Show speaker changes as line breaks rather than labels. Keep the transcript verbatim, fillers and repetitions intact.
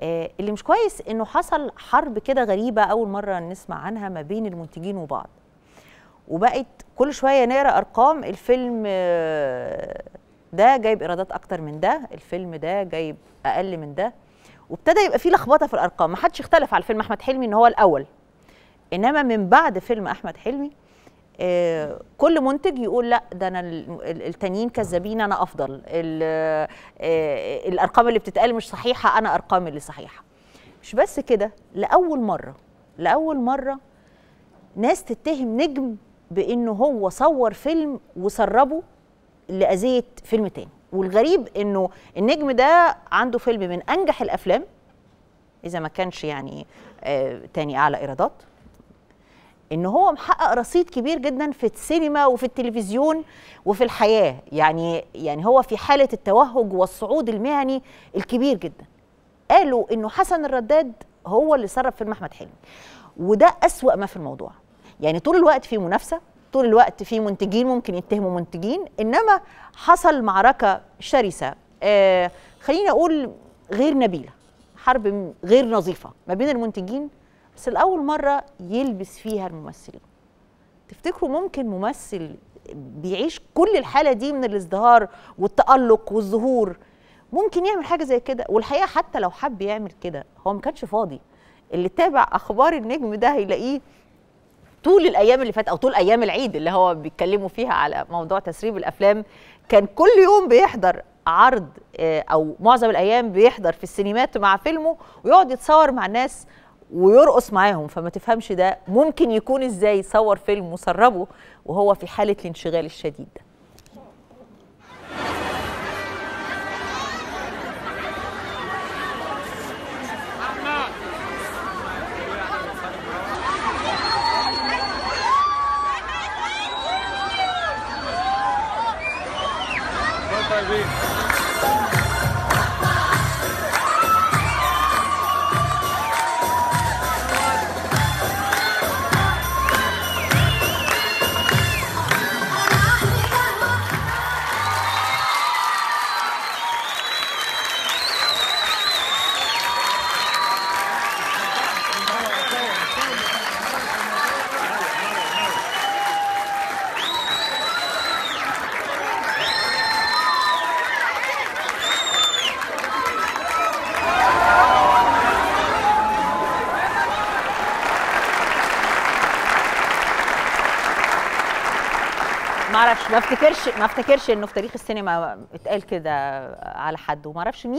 آه اللي مش كويس انه حصل حرب كده غريبه اول مره نسمع عنها ما بين المنتجين وبعض، وبقت كل شويه نقرا ارقام الفيلم آه ده جايب ايرادات اكتر من ده، الفيلم ده جايب اقل من ده، وابتدى يبقى في لخبطه في الارقام. ما حدش اختلف على فيلم احمد حلمي ان هو الاول، انما من بعد فيلم احمد حلمي آه كل منتج يقول لا ده انا التانيين كذابين انا افضل، آه الارقام اللي بتتقال مش صحيحه انا ارقامي اللي صحيحه. مش بس كده، لاول مره لاول مره ناس تتهم نجم بانه هو صور فيلم وسربه لاذيه فيلم تاني. والغريب انه النجم ده عنده فيلم من انجح الافلام اذا ما كانش يعني آه تاني اعلى ايرادات، ان هو محقق رصيد كبير جدا في السينما وفي التلفزيون وفي الحياه، يعني يعني هو في حاله التوهج والصعود المهني الكبير جدا. قالوا انه حسن الرداد هو اللي سرب فيلم احمد حلمي، وده اسوأ ما في الموضوع. يعني طول الوقت في منافسه، طول الوقت في منتجين ممكن يتهموا منتجين، انما حصل معركه شرسه آه خليني اقول غير نبيله، حرب غير نظيفه ما بين المنتجين، بس لأول مرة يلبس فيها الممثلين. تفتكروا ممكن ممثل بيعيش كل الحالة دي من الازدهار والتألق والظهور ممكن يعمل حاجة زي كده؟ والحقيقة حتى لو حب يعمل كده هو ما كانش فاضي. اللي تابع أخبار النجم ده هيلاقيه طول الأيام اللي فاتت أو طول أيام العيد اللي هو بيتكلموا فيها على موضوع تسريب الأفلام، كان كل يوم بيحضر عرض أو معظم الأيام بيحضر في السينمات مع فيلمه ويقعد يتصور مع الناس ويرقص معاهم. فما تفهمش ده ممكن يكون ازاي يصور فيلم وسربه وهو في حالة الانشغال الشديد ده. ما اعرفش، ما افتكرش ما افتكرش انه في تاريخ السينما اتقال كده على حد، وما اعرفش مين